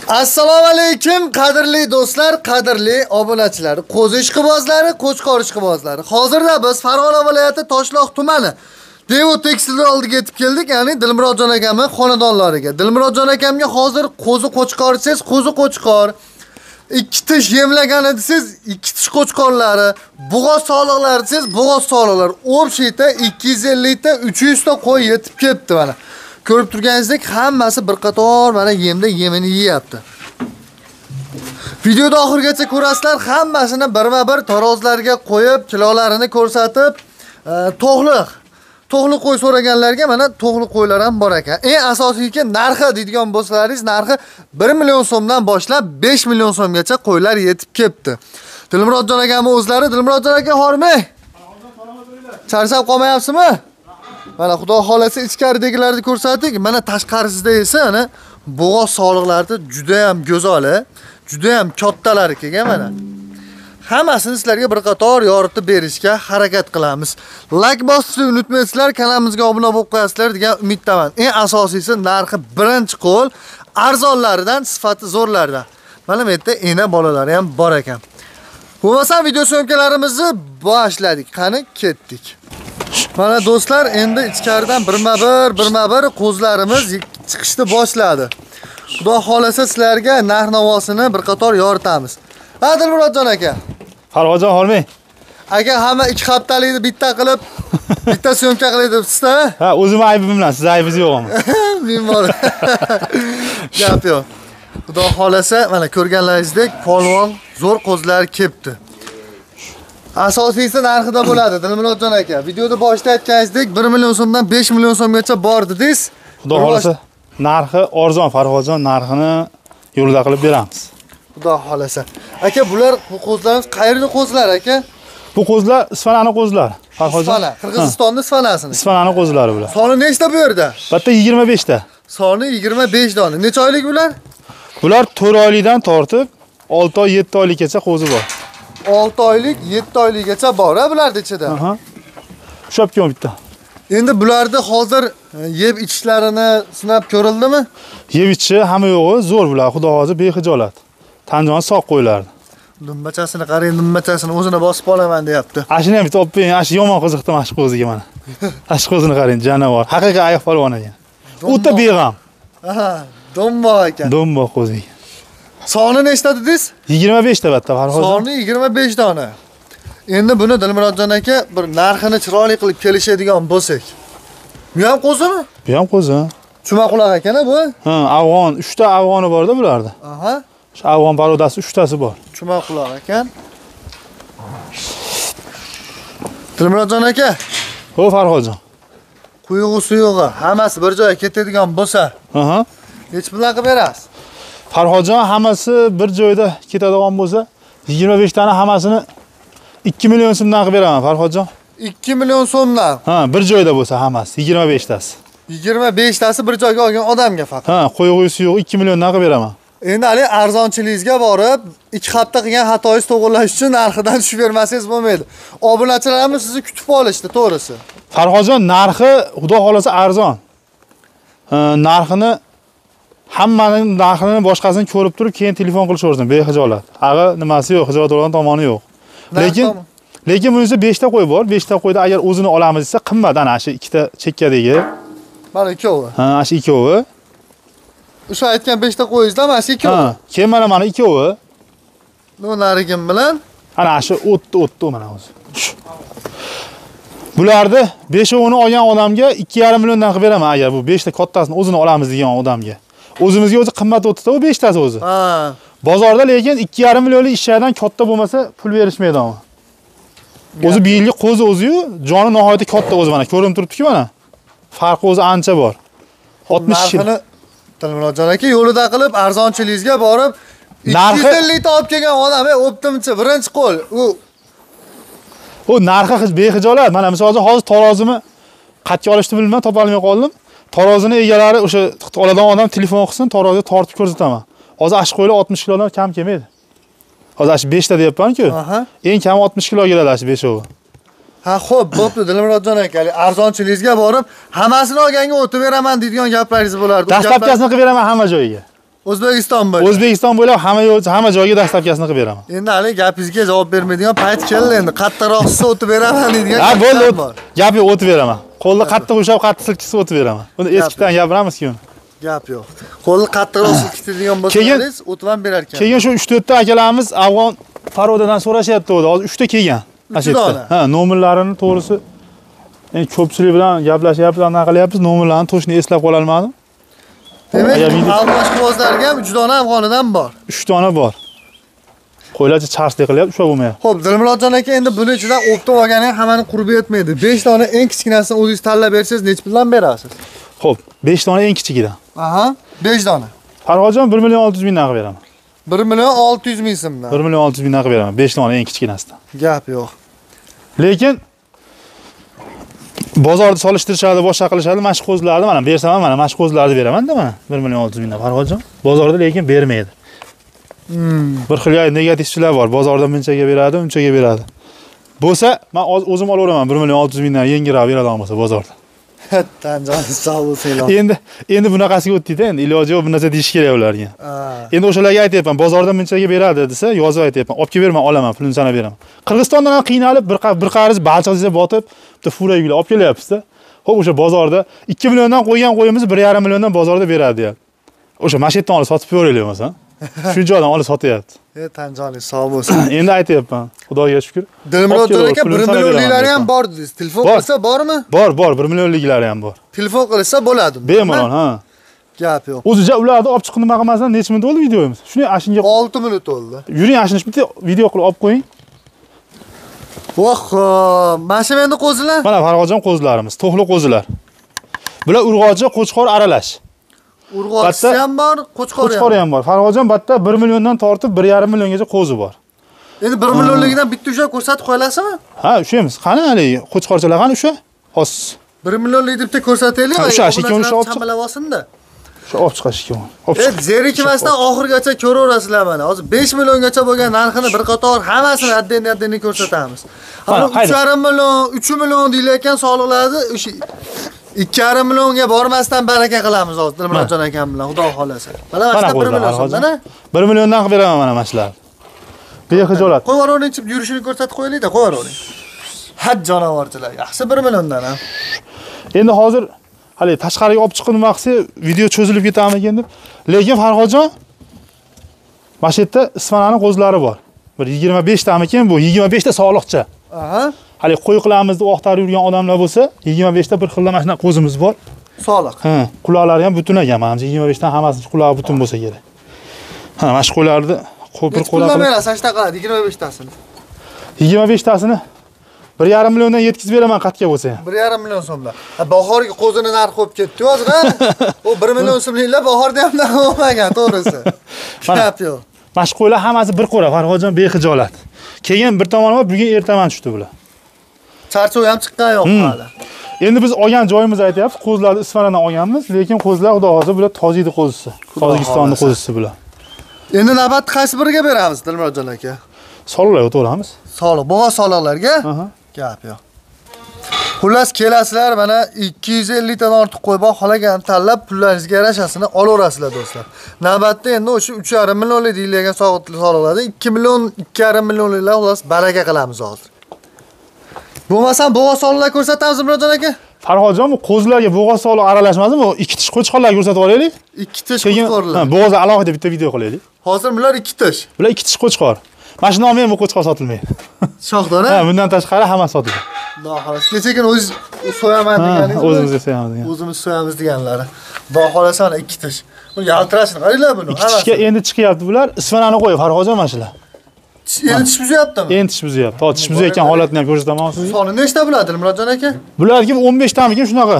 Assalomu alaykum qadrli do'stlar, qadrli obunachilar, qo'zi ishqibozlari, qo'chqor ishqibozlari. Hozirda biz Farg'ona viloyati Toshloq tumani Devo tekstil oldiga yetib keldik, ya'ni Dilmurodjon akamning xonadonlariga. Dilmurodjon akamga hozir qo'zi qo'chqorsiz, qo'zi qo'chqor, ikki tish yemlagan edisiz, ikki tish qo'chqorlari, bug'oz soliqlarisiz, bug'oz soliqlar. O'bshita 250 ta, 300 ta qo'y yetib kelibdi mana. Ko'rib turganingizdek, hammasi bir qator mana yemda yemini yeyapti. Videoda oxirgacha ko'rasizlar, hammasini birma-bir tarozlarga qo'yib, kilolarini ko'rsatib, to'g'li qo'y so'raganlarga mana to'g'li qo'ylar ham bor ekan. Eng asosiyki narxi deydigan bo'lsalaringiz, narxi 1 million so'mdan boshlab 5 million so'mgacha qo'ylar yetib kelibdi. Dilmurodjon akamning o'zlari, Dilmurodjon aka hormay. Charchab qolmayapsizmi? Mana xudo xolasa ichkaridagilarni ko'rsatik. Mana tashqarisida esa ana bo'g'oz soliqlarni juda ham go'zal, juda ham kattalar ekan mana. Hammasini sizlarga bir qator yoritib berishga harakat qilamiz. Like bosishni unutmaysizlar, kanalimizga obuna bo'lib qo'yasizlar degan umiddaman. Eng asosiysi narxi birinchi qo'l, arzonlaridan, sifati zo'rlaridan. Mana bu yerda ena bolalari ham bor ekan. Bo'lmasa video syomkalarimizni boshladik. Qani ketdik. Mana do'stlar, endi ichkaridan birma-bir qo'zlarimiz chiqishni boshladi. Xudo xolasa sizlarga narx-navosini bir qator yoritamiz. Dilmurodjon aka. Farg'ojon hormay. Aka hamma 2 haftalikni bitta qilib, bitta syomka qilay debsiz-da? Ha, o'zim aybim bilan, siz aybingiz yo'qmi? Bilmor. Gap yo'q. Xudo xolasa mana ko'rganlaringizdek polvon zo'r qo'zlar kelibdi. Asosiysi narxida bo'ladi Dilmurodjon aka. Videoda boshida aytganingizdek 1 million so'mdan 5 million so'mgacha bor dedingiz. Xudo xolasa narxi arzon, Farg'ojon narxini yo'lda qilib beramiz. Xudo xolasa. Aka, bular bu qo'zlarimiz qayerda qo'zlar aka? Bu qo'zlar Isfanani qo'zlari. Farg'ojon. Qirg'izistonning Isfanasini. Isfanani qo'zlari bular. Soni nechta bu yerda? Bitta 25 ta. Soni 25 dona. Necha oylik bular? Bular 4 oylikdan tortib 6 oy, 7 oylikgacha qo'zi bor. 6 oylik, 7 oylikgacha bor bularda ichida. Aha. Ushab bitta. Endi bularni hozir yeb ichishlarini sinab ko'rildimi? Yeb ichishi hamma yo'g'i zo'r bular, xudo xohlasa bexijolat. Tanjoni sog' qo'ylardi. Dumbachasini qarang, dumbachasini o'zini bosib olaman deyapti. Ashini ham bitta olib bering, ashi yomon qiziqdi mana shu qo'ziga mana. Ashi qo'zini qarang, janavar. Haqiqiy ayiq polvon ekan. O'ta beg'am. Aha, dombo ekan. Dombo qo'zi. Soni nechta dedingiz? 25 ta batta Farg'ojon. Soni 25 dona. Endi buni Dilmurodjon aka bir narxini chiroyli qilib kelishadigan bo'lsak. Bu ham qo'zimi? Bu ham qo'zi. Chumaquloq ekan bu? Ha, afg'on, 3 ta afg'oni bor-da bularda. Aha. Shu afg'on parodasi 3 tasi bor. Chumaquloq ekan. Dilmurodjon aka. Xo'p Farg'ojon. Quyug'i suyug'i hammasi bir joyga ketadigan bo'lsa, Aha. hech pul qilib berasiz. Farg'ojon hammasi bir joyda ketadigan bo'lsa, 25 tani hammasini 2 million so'mdan qilib beraman Farg'ojon. 2 million so'mdan. Ha, bir joyda bo'lsa hammasi 25 tasi. 25 tasi bir joyga olgan odamga faqat. Ha, qo'yg'isi yo'q, 2 milliondan qilib beraman. Endi hali arzonchiligingizga borib, 2 hafta qilgan xatoyingizni to'g'rilash uchun narxidan tushib bermasangiz bo'lmaydi. Obunachilarimiz sizni kutib olishdi, to'g'risi. Farg'ojon narxi xudo xolasa arzon. Narxini hammaning narxini boshqasini ko'rib turib, keyin telefon qilishaversin, bexijolat. Ag'i nimasi yo'q, xijolat olgan tomoni yo'q. Lekin bunisi 5 ta qo'y bor. 5 ta qo'yda agar o'zini olamiz desa, qimmat ana shu 2 ta chekkadagi. Mana ikkovi. Ha, shu ikkovi. O'sha aytgan 5 ta qo'yingizdan mana shu ikkovi. Ha, keyin mana ikkovi. Narigim bilan ana shu o'tdi mana o'zi. Bularni 5ovini olgan odamga 2,5 milliondan qilib beraman agar bu 5 ta kattasini o'zini olamiz degan odamga. O'zimizga o'zi qimmat o'tdi-da, u 5 tasi o'zi. Ha. Bozorda lekin 2,5 millionlik ishlardan katta bo'lmasa pul berishmaydi ama. O'zi bir yillik qo'zi o'zi-yu, joni nihoyatda katta o'zi mana ko'rinib turibdi-ku mana. Farqi o'zi ancha bor. 60 yil. Dilmurodjon aka yo'lida qilib arzonchiligingizga borib 250 ta olib kelgan odam, o'ptimchi, birinchi qo'l. U narxi bexijolat. Mana misolga hozir tarozini qatga olishni bilmay topolmay qoldim. Tarozini egalari o'sha oladigan odam telefon qilsin, taroziga tortib ko'rsataman. Hozir ash qo'ylar 60 kilodan kam kelmaydi. Hozir ash 5 ta deyapman-ku. Eng kam 60 kilo keladi ash 5ovi. Ha, xo'p, bo'pti Dilmurodjon aka. Arzonchiligingizga borib, hammasini olganga o'tib beraman deydigan gaplaringiz bo'lardi. Dastlabkasini qilib beraman hamma joyiga. O'zbekiston bo'ylab. O'zbekiston bo'ylab hamma joyga dastlabkasini qilib beraman. Endi hali gapingizga javob bermaydigan payt keldi endi. Qattiqroqsiz o'tib beraman deydigan. Ha, bo'ldi. gaplar bor. Gap yo'q, o'tib beraman. Qo'lni qattiq ushlab, qattiq silkitsa o'tib beraman. Buni eskitdan gapiramiz-ku. Gap yo'q. Qo'lni qattiqroq silkitadigan bo'lsangiz o'tib ham berar ekan. Keyin shu 3-4 ta akalarimiz Afg'on Farodadan so'rashyapti o'zi. Hozir 3 ta kelgan. Ha, nomerlarini to'g'risi endi ko'pchilik bilan gaplashyapmiz, anaqa qilyapmiz, nomerlarini to'shni eslab qola olmadim. Demak, almash quvozlarga ham 3 dona afg'onidan bor. 3 dona bor. Qo'ylarcha charslik qilyapti, ushlab bo'lmayapti. Xo'p, Dilmurodjon aka, endi buni ichidan o'ptib olgani hammani qurib yetmaydi. 5 dona eng kichkinasini o'zingiz tanlab bersangiz necha puldan berasiz? Xo'p, 5 dona eng kichigidan. Aha, 5 dona. Farhodjon 1 million 600 mingdan qilib beraman. 1 million 600 ming so'mdan. 1 million 600 mingdan qilib beraman, 5 dona eng kichkinasidan. Gap yo'q. Lekin bozorda solishtirishadi, boshqa qilishadi, mashq qo'zlarni mana bersam ham mana mashq qo'zlarni beraman-da mana 1 million 600 mingdan Farhodjon. Bozorda lekin bermaydi. Bir xil negativchilar bor. Bozorda bunchaga beradi, unchaga beradi. Bo'lsa, men o'zim olaveraman 1 million 600 mingdan yengilroq beradigan bo'lsa bozorda. Tanjon sog' bo'lsanglar. Endi bunaqasiga o'tdi-da, endi iloji yo'q, bu narsa deyish kerak ularga. Endi o'shalarga aytayapman, bozorda bunchaga beradi desa, yozib aytayapman, olib kelib berman, olaman, pulini sanab beraman. Qirg'izistondan ham qiynalib, bir qariz balchiqda botib, bitta fura yuklar olib kelyapsiz-da. Xo'p, o'sha bozorda 2 milliondan qo'ygan qo'yimiz 1,5 milliondan bozorda beradi, deyapti. O'sha mashetdan olib sotib ko'raylik bo'lsa. Shu joydan olib sotyapti. Tanjoning sog' bo'lsin. Endi aytayapman, Xudoga shukr. Dilmurodjon aka 1 millionliklari ham bor dedingiz. Telefon qilsa bormi? Bor, 1 millionliklari ham bor. Telefon qilsa bo'ladi. Bemalol, ha. Gap yo'q. O'zicha ularni olib chiqib nima qilmasdan necha minut bo'ldi videomiz? Shuni ashinga 6 minut bo'ldi. Yuring, ashini bitta video qilib olib qo'ying. Voh, mana shu endi qo'zilar. Mana Farhodjon qo'zilarimiz, to'xli qo'zilar. Bular urg'ochi, qo'chqor aralash. Urg'ochisi ham bor, qo'chqori ham bor. Farhodjon batta 1 milliondan tortib 1,5 milliongacha qo'zi bor. Endi 1 millionligidan bitta ushlab ko'rsatib qo'yasizmi? Ha, ushamiz. Qani hali qo'chqorchalar qani o'sha? Hos. 1 millionlik deb ko'rsataylik va o'sha ikkovini olib chamalab olsin-da. Shu olib chiqish kerak. Zerikmasdan oxirgacha ko'raverasizlar mana. Hozir 5 milliongacha bo'lgan narxini bir qator hammasini adden ko'rsatamiz. Hali 3,5 million, 3 million deyilayotgan soliqlarni o'sha 2,5 millionga bormasdan baraka qilamiz hozir Dilmurodjon akam bilan, xudo xolasa. Mana mana 1 million so'mdan. 1 milliondan qilib beraman mana mashlar. Bexijolat. Qo'yavering, chip yurishini ko'rsatib qo'yaylik-da, qo'yavering. Had jonivorchilar, yaxshi 1 milliondan ha. Endi hozir hali tashqariga olib chiqib nima qilsa, video cho'zilib ketamikan deb. Lekin Farhodjon mana shu yerda Isfananing qo'zlari bor. Bir 25 tamikin bu, 25 ta soliqcha. Aha. Hali qo'y qilamiz deb oqtarib yurgan odamlar bo'lsa, 25 ta bir xilda mana shunday qo'zimiz bor. Soliq. Ha, quloqlari ham butun ekan. Menimcha 25 dan hammasi quloqi butun bo'lsa kerak. Ha, mana shu qo'ylarni bir quloq qilib. Berasiz, ashta qiladi 25 tasini. 25 tasini 1,5 milliondan yetkazib beraman qatga bo'lsa ham. 1,5 million so'mdan. Bahorgi qo'zini narxi qo'yib ketdi hozir, ha? U 1 million so'mliklar bahorda ham narx bo'lmagan, to'g'risi. Gap yo'q. Mana shu qo'ylar hammasi bir qo'ra, Farhodjon bexijolat. Keyin bir tomonlama bugun ertaman tushdi bular. Charchoq ham chiqqan yo'q hali. Endi biz olgan joyimizni aytyapmiz, qo'zlarni Isfanadan olganmiz, lekin qo'zlar xudo hozir bular Tojikning qo'zisi. Tojikistonning qo'zisi bular. Endi navbatni qaysi biriga beramiz, Dilmurodjon aka? Soliqlar o'tamiz. Soliq, bo'g'a soliqlarga? Gap yo'q. Xullas kelasizlar, mana 250 dan ortiq qo'y bor, xolagan tanlab pullaringizga yarashasini olaverasizlar do'stlar. Navbatda endi o'sha 3,5 millionlik deyilgan soliqlardan 2 million, 2,5 millionliklar xullas baraka qilamiz hozir. Bo'lmasam bo'g'a soliqlar ko'rsatamiz Dilmurodjon aka? Farhodjon, bu qo'zlarga bo'g'a soliq aralashmasmi? Bu 2 tish qo'chqorlar ko'rsatib olaylik. 2 tish qo'chqorlar. Bo'g'aza alohida bitta video qilaylik. Hozir bular 2 tish. Bular 2 tish qo'chqor. Mana shu nomi ham bu qo'chqor sotilmaydi. Shoxdona? Ha, bundan tashqari hammasi sotiladi. Xudo xolasa. Kecha o'zingiz so'yaman deganingiz. O'zimiz so'yamiz degan. O'zimiz so'yamiz deganlari. Xudo xolasa 2 tish. Buni yaltirashini qaranglar buni. Tishga endi chiqyapti bular. Isfanani qo'yib Farhodjon mana shular. Endi tish buzyaptimi? Endi tish buzyapti. Hozir tish buzayotgan holatini ham ko'rsataman sizga. Soni nechta bo'ladi Dilmurodjon aka? Bularga 15 tamikin shunaqa.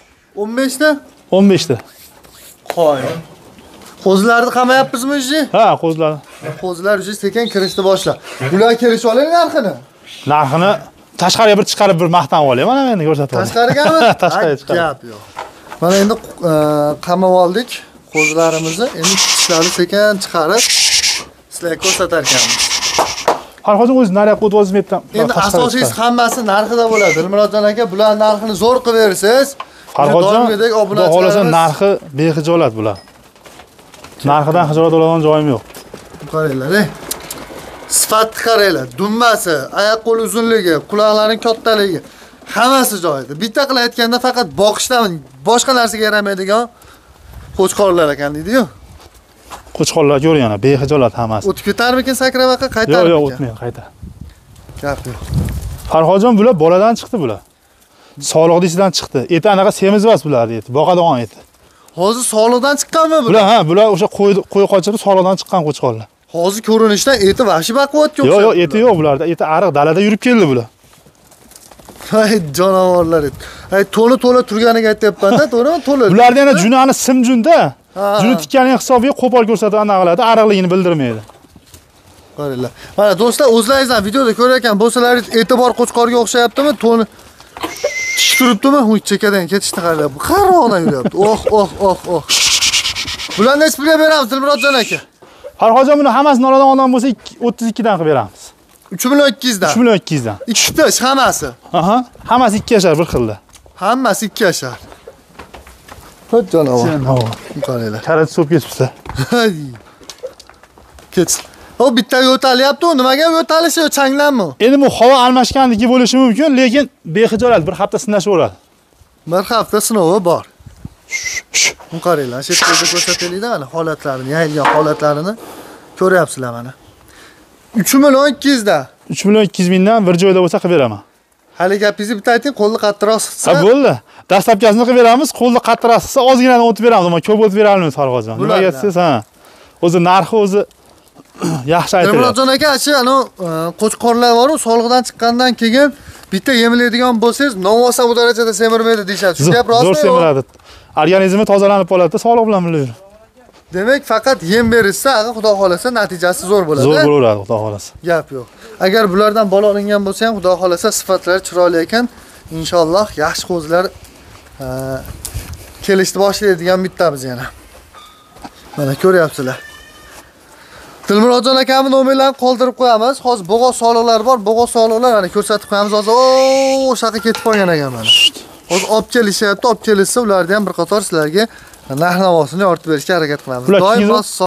15 ta? 15 ta. Qo'y. Qo'zlarni qamayapmizmi o'zi? Ha, qo'zlar. Qo'zlar o'zi sekin kirishni boshla. Ular kelishib oling narxini. Narxini tashqariga bir chiqarib bir maqtanib olay. Mana endi ko'rsatib olaman. Tashqarigami? Tashqariga chiqarib. Gap yo'q. Mana endi qamab oldik qo'zlarimizni. Endi tishlarni sekin chiqarib sizlarga ko'rsatar ekanmiz. Farhodjon o'zi naryoqqa o'tib o'zimdan. Endi asosiysi hammasi narxida bo'ladi. Dilmurodjon aka, bular narxini zo'r qilib bersangiz, Farhodjon, xudo xolasa narxi bexijolat bular. Narxidan hijolat oladigan joyim yo'q. Qaranglar, sifatni qaranglar. Dumbasi, oyoq qo'l uzunligi, quloqlarining kattaligi, hammasi joyida. Bitta qilib aytganda faqat boqishdan boshqa narsaga yaramaydigan qo'chqorlar ekan deydi-ku. Qo'chqorlar ko'ring yana, behijolat hammasi. O'tib ketarmikin sakravaqa qaytarib? Yo'q, o'tmaydi, qayta. Gap yo'q. Farhodjon bular boladan chiqdi bular. Sog'liqdisidan chiqdi. Eti anaqa semiz emas bular eti, boqadigan eti. Hozir sog'liqdan chiqqanmi bular? Bular o'sha qo'y qochirib sog'liqdan chiqqan qo'chqorlar. Hozir ko'rinishdan eti vahshiy baquvvatga o'xshaydi. Yo'q, eti yo'q bularda. Eti ariq dalada yurib keldi bular. Hay jonivorlar eti. Hay to'la turganiga aytyapman-da, to'g'rimi? To'la. Bularda yana junani simjunda. Juni tikkaning hisobiga qo'pol ko'rsatib anaqa ariqligini bildirmaydi. Qaranglar. Mana do'stlar, o'zlaringizdan videoda ko'rayotgan bo'lsalaringiz e'tibor qo'chqorga o'xshayaptimi? To'ni tish turibdimi? U chekadan ketishni qaranglar. Bu qarog'dan yuryapti. Oh. Bularni necha pulga beramiz, Dilmurodjon aka? Farhodjon buni hammasini oladigan odam bo'lsa 32 dan qilib beramiz. 3.200 dan. 3.200 dan. Ikkita hammasi. Aha, hammasi 2 yashar bir xilda. Hammasi 2 yashar. Hop jonavor. Qaranglar. Karat so'p ketibsa. Ket. O bitta yo'talyapti, nimaga yo'talishi changlanmi? Endi bu havo almashgandagi bo'lishi mumkin, lekin behijolat bir hafta sinashaveradi. Bir hafta sinovi bor. Qaranglar, shu yerda ko'rsataylik-da mana holatlarini, yayilgan holatlarini ko'ryapsizlar mana. 3.200 dan. 3.200 mingdan bir joyda bo'lsa qilib beraman. Hali gapingizni bitta ayting, qo'lni qattiqroq Ha bo'ldi. Dastlabkasini qilib beramiz, qo'lni qattiqroq qilsa ozgina o'tib beramiz, ammo ko'p o'tib bera olmaymiz Farhodjon. Nimaga desiz, ha. O'zi narxi o'zi yaxshi aytadi. Dilmurodjon aka, shu qo'chqorlar bor-ku, soliqdan chiqqandan keyin bitta yemilaydigan bo'lsangiz, novosa bu darajada semirmaydi deyshadi. Shu gap rostmi? Zo'r semiradi. Organizmi tozalanib qoladi, sog'liq bilan bilaver. Demak, faqat yem berilsa, agar xudo xolasa natijasi zo'r bo'ladi. Zo'r bo'laveradi, xudo xolasa. Gap yo'q. Agar bulardan bola olingan bo'lsa ham, xudo xolasa sifatlari chiroyli ekan, inshaalloh yaxshi qo'zilar kelishni boshlaydigan bittamiz yana. Mana ko'ryapsizlar. Dilmurodjon akamning nomerlarini qoldirib qo'yamiz. Hozir bo'g'oz soliqlar bor, bo'g'oz soliqlar mana ko'rsatib qo'yamiz. Hozir o'sha yoqqa ketib qolgan ekan mana. Hozir olib kelishyapti, olib kelsa ularni ham bir qator sizlarga narx-navosini yoritib berishga harakat qilamiz. Doim